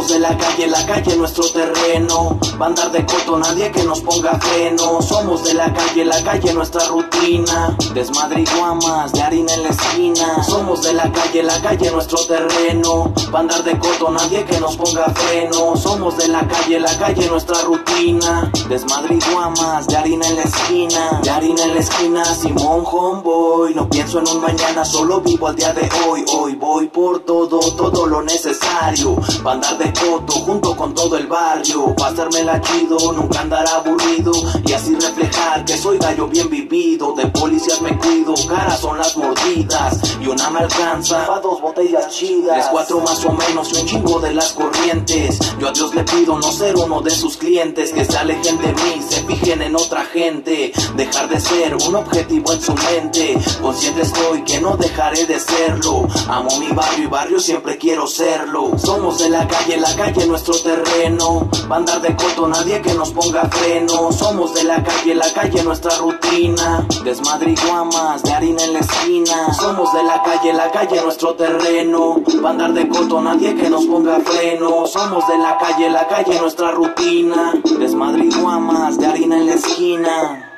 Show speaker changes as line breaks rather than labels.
Somos de la calle nuestro terreno. Va a andar de coto nadie que nos ponga freno. Somos de la calle nuestra rutina. Desmadre y guamas de harina en la esquina. Somos de la calle nuestro terreno. Va a andar de coto nadie que nos ponga freno. Somos de la calle nuestra rutina. Desmadre y guamas de harina en la esquina. De harina en la esquina, Simón Homeboy. No pienso en un mañana, solo vivo al día de hoy. Hoy voy por todo lo necesario. Va a andar de coto junto con todo el barrio. Pasármela chido, nunca andar aburrido. Y así reflejar que soy gallo bien vivido. De policías me cuido, caras son las mordidas. Y una me alcanza pa' 2 botellas chidas. 3, 4 más o menos y un chingo de las corrientes. Yo a Dios le pido no ser uno de sus clientes. Que se alejen de mí, se fijen en otra gente. Dejar de ser un objetivo en su mente. Consciente estoy que no dejaré de serlo. Amo mi barrio y barrio siempre quiero serlo. Somos de la calle nuestro terreno. Va a andar de coto nadie que nos ponga freno. Somos de la calle nuestra rutina. Desmadre y guamas de harina en la esquina. Somos de la calle nuestro terreno. Va a andar de coto nadie que nos ponga freno. Somos de la calle nuestra rutina. Desmadre y guamas de harina en la esquina.